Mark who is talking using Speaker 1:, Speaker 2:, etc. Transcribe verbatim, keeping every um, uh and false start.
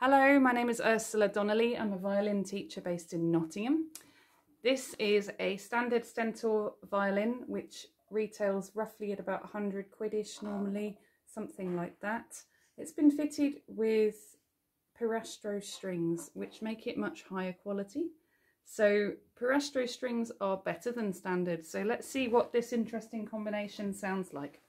Speaker 1: Hello, my name is Ursula Donnelly. I'm a violin teacher based in Nottingham. This is a standard Stentor violin which retails roughly at about one hundred quidish normally, something like that. It's been fitted with Pirastro strings which make it much higher quality. So Pirastro strings are better than standard, so let's see what this interesting combination sounds like.